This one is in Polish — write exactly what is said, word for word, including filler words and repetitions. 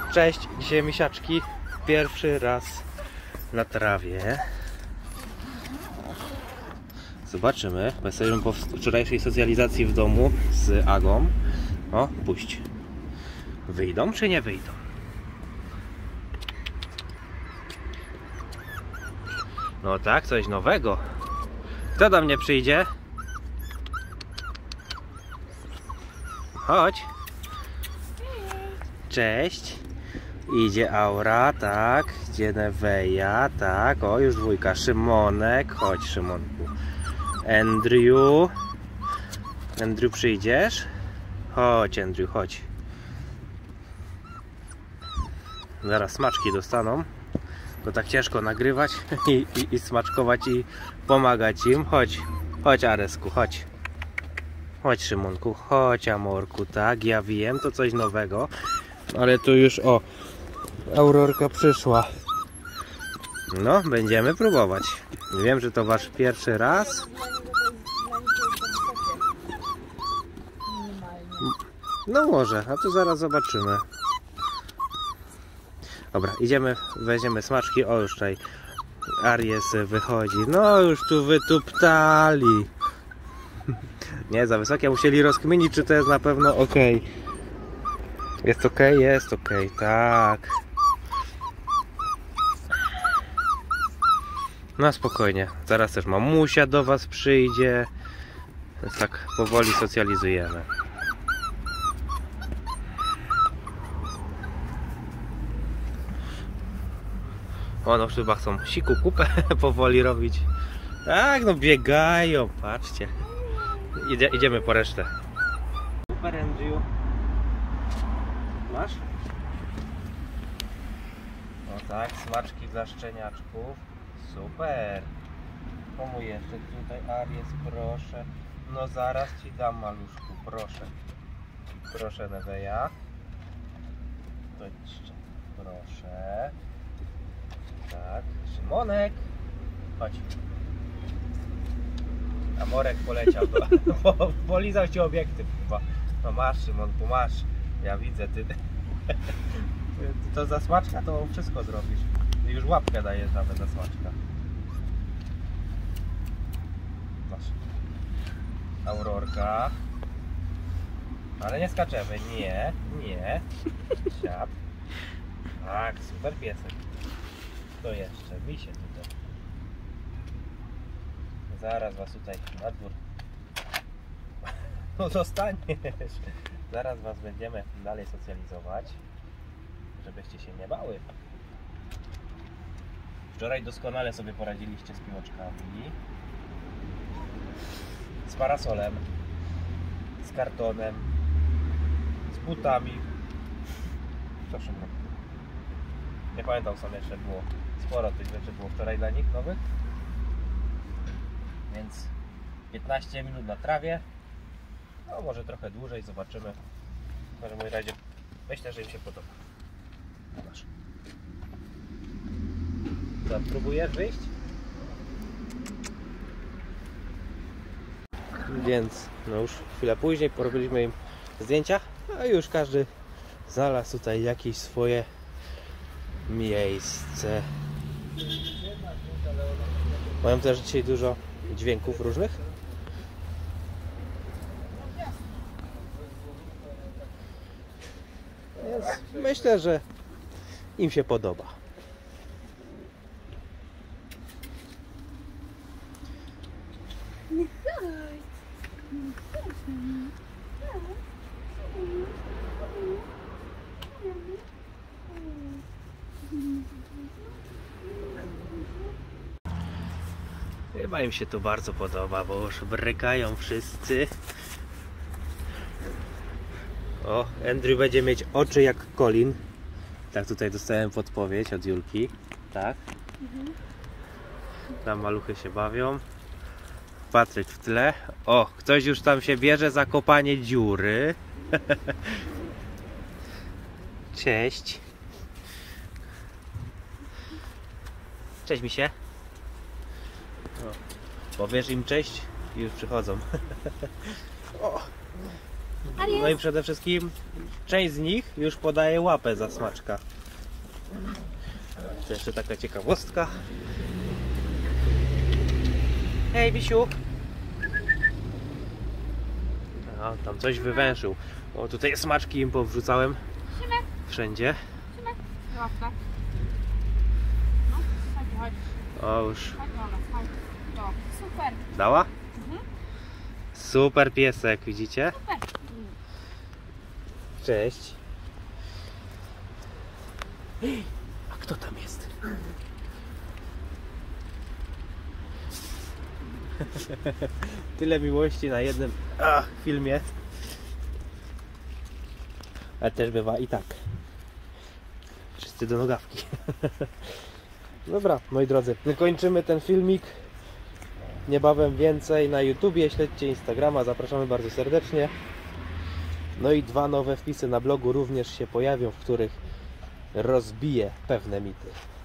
Cześć, dzisiaj misiaczki. Pierwszy raz na trawie. Zobaczymy. Jesteśmy po wczorajszej socjalizacji w domu z Agą. O, puść. Wyjdą czy nie wyjdą? No tak, coś nowego. Kto do mnie przyjdzie? Chodź. Cześć. Idzie Aura, tak. Idzie Neveja, tak. O, już dwójka. Szymonek. Chodź, Szymonku. Andrew. Andrew, przyjdziesz? Chodź, Andrew, chodź. Zaraz smaczki dostaną. Bo tak ciężko nagrywać i, i, i smaczkować i pomagać im. Chodź, chodź Aresku, chodź. Chodź Szymonku, chodź Amorku, tak, ja wiem, to coś nowego. Ale tu już, o, Aurorka przyszła. No, będziemy próbować. Wiem, że to wasz pierwszy raz. No może, a to zaraz zobaczymy. Dobra, idziemy, weźmiemy smaczki. O, już tutaj Aries wychodzi. No, już tu wytuptali. Nie, za wysokie. Musieli rozkminić, czy to jest na pewno ok. Jest ok? Jest ok, tak. No spokojnie. Zaraz też mamusia do was przyjdzie. Więc tak powoli socjalizujemy. O, no chyba chcą siku kupę powoli robić. Tak, no biegają, patrzcie. Idzie, idziemy po resztę. Super, Andrew. Masz? O tak, smaczki dla szczeniaczków. Super. Komu jeszcze tutaj Aries, proszę. No zaraz ci dam, maluszku, proszę. Proszę, Neveja. To jeszcze, proszę. Tak, Szymonek. Chodź. Amorek poleciał, bo, bo polizał ci obiektyw chyba. No masz, Szymonku, masz. Ja widzę, ty, ty to za smaczka to wszystko zrobisz. Ty już łapkę dajesz nawet za smaczka. Masz. Aurorka. Ale nie skaczemy, nie, nie. Siad. Tak, super piesek. To jeszcze, mi się tutaj. Zaraz was tutaj na dwór. No zostaniesz. Zaraz was będziemy dalej socjalizować, żebyście się nie bały. Wczoraj doskonale sobie poradziliście z piłeczkami, z parasolem, z kartonem, z butami. Proszę mnie. Nie pamiętam, sam jeszcze było sporo tych rzeczy było wczoraj dla nich nowych. Więc piętnaście minut na trawie. No może trochę dłużej, zobaczymy. W każdym razie myślę, że im się podoba. Masz. Co, próbujesz wyjść? Więc no już chwilę później porobiliśmy im zdjęcia, a już każdy znalazł tutaj jakieś swoje miejsce. Mają też dzisiaj dużo dźwięków różnych. Więc myślę, że im się podoba. Chyba im się to bardzo podoba, bo już brykają wszyscy. O, Andrew będzie mieć oczy jak Colin. Tak, tutaj dostałem podpowiedź od Julki. Tak. Tam maluchy się bawią. Patryk w tle. O, ktoś już tam się bierze za kopanie dziury. Cześć. Cześć, misie. O, powiesz im cześć i już przychodzą. O. No i przede wszystkim część z nich już podaje łapę za smaczka. To jeszcze taka ciekawostka. Hej, Wisiu! A, tam coś wywęszył. O, tutaj smaczki im powrzucałem. Wszędzie. O, już. Super. Dała? Super piesek, widzicie? Super. Cześć. A kto tam jest? Tyle miłości na jednym ach, filmie. Ale też bywa i tak. Wszyscy do nogawki. Dobra, moi drodzy, kończymy ten filmik. Niebawem więcej na YouTubie, śledźcie Instagrama, zapraszamy bardzo serdecznie. No i dwa nowe wpisy na blogu również się pojawią, w których rozbiję pewne mity.